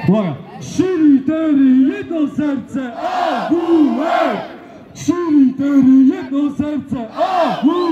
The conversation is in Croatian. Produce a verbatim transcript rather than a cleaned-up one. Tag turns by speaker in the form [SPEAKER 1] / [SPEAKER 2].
[SPEAKER 1] Uwaga. Trzy litery, jedno serce, A W E. Trzy litery, jedno serce, A W E.